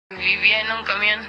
Vivía en un camión,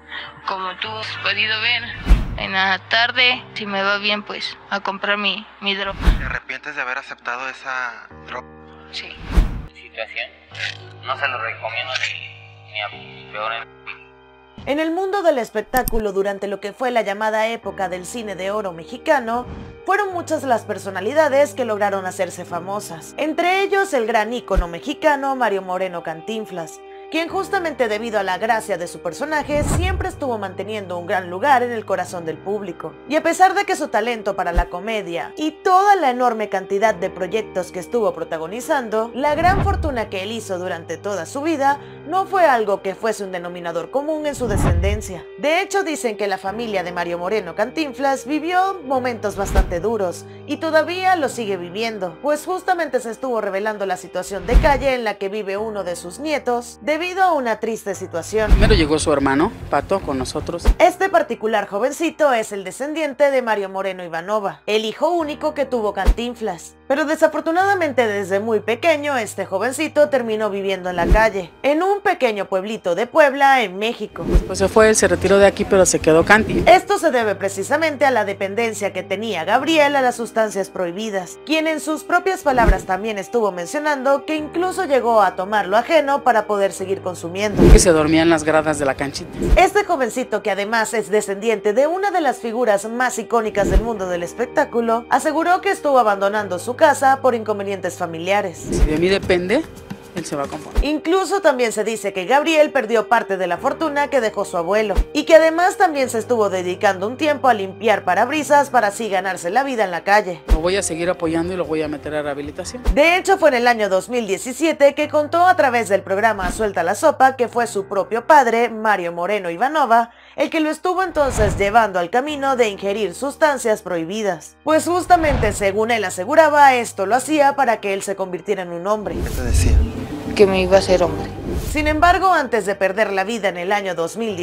como tú has podido ver. En la tarde, si me va bien, pues a comprar mi droga. ¿Te arrepientes de haber aceptado esa droga? Sí. Situación, no se lo recomiendo ni a peor enemigo. En el mundo del espectáculo, durante lo que fue la llamada época del cine de oro mexicano, fueron muchas las personalidades que lograron hacerse famosas. Entre ellos el gran ícono mexicano Mario Moreno Cantinflas, quien justamente debido a la gracia de su personaje siempre estuvo manteniendo un gran lugar en el corazón del público. Y a pesar de que su talento para la comedia y toda la enorme cantidad de proyectos que estuvo protagonizando, la gran fortuna que él hizo durante toda su vida no fue algo que fuese un denominador común en su descendencia. De hecho, dicen que la familia de Mario Moreno Cantinflas vivió momentos bastante duros y todavía lo sigue viviendo, pues justamente se estuvo revelando la situación de calle en la que vive uno de sus nietos debido a una triste situación. Primero llegó su hermano, Pato, con nosotros. Este particular jovencito es el descendiente de Mario Moreno Ivanova, el hijo único que tuvo Cantinflas. Pero desafortunadamente desde muy pequeño este jovencito terminó viviendo en la calle, en un pequeño pueblito de Puebla, en México. Pues se fue, se retiró de aquí, pero se quedó Canti. Esto se debe precisamente a la dependencia que tenía Gabriel a las sustancias prohibidas, quien en sus propias palabras también estuvo mencionando que incluso llegó a tomar lo ajeno para poder seguir consumiendo. Que se dormía en las gradas de la canchita. Este jovencito, que además es descendiente de una de las figuras más icónicas del mundo del espectáculo, aseguró que estuvo abandonando su casa por inconvenientes familiares. Si de mí depende, él se va a componer. Incluso también se dice que Gabriel perdió parte de la fortuna que dejó su abuelo, y que además también se estuvo dedicando un tiempo a limpiar parabrisas para así ganarse la vida en la calle. Lo voy a seguir apoyando y lo voy a meter a rehabilitación. De hecho, fue en el año 2017 que contó a través del programa Suelta la Sopa que fue su propio padre, Mario Moreno Ivanova, el que lo estuvo entonces llevando al camino de ingerir sustancias prohibidas. Pues justamente, según él aseguraba, esto lo hacía para que él se convirtiera en un hombre. ¿Qué te decía? Que me iba a hacer hombre. Sin embargo, antes de perder la vida en el año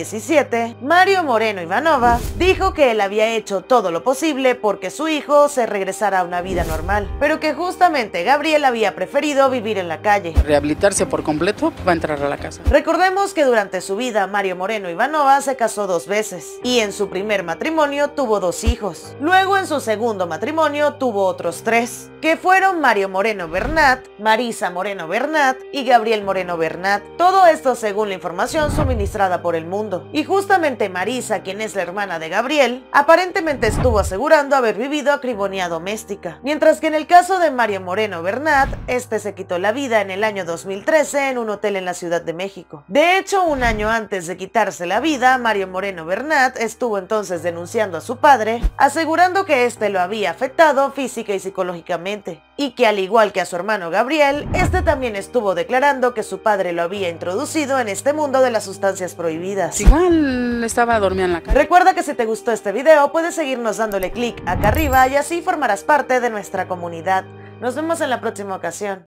2017, Mario Moreno Ivanova dijo que él había hecho todo lo posible porque su hijo se regresara a una vida normal, pero que justamente Gabriel había preferido vivir en la calle. Rehabilitarse por completo, va a entrar a la casa. Recordemos que durante su vida Mario Moreno Ivanova se casó 2 veces y en su primer matrimonio tuvo 2 hijos. Luego en su segundo matrimonio tuvo otros 3, que fueron Mario Moreno Bernat, Marisa Moreno Bernat y Gabriel Moreno Bernat. Todo esto según la información suministrada por El Mundo. Y justamente Marisa, quien es la hermana de Gabriel, aparentemente estuvo asegurando haber vivido acrimonía doméstica. Mientras que en el caso de Mario Moreno Bernat, este se quitó la vida en el año 2013 en un hotel en la Ciudad de México. De hecho, un año antes de quitarse la vida, Mario Moreno Bernat estuvo entonces denunciando a su padre, asegurando que este lo había afectado física y psicológicamente. Y que al igual que a su hermano Gabriel, este también estuvo declarando que su padre lo había introducido en este mundo de las sustancias prohibidas. Igual estaba dormida en la calle. Recuerda que si te gustó este video puedes seguirnos dándole clic acá arriba y así formarás parte de nuestra comunidad. Nos vemos en la próxima ocasión.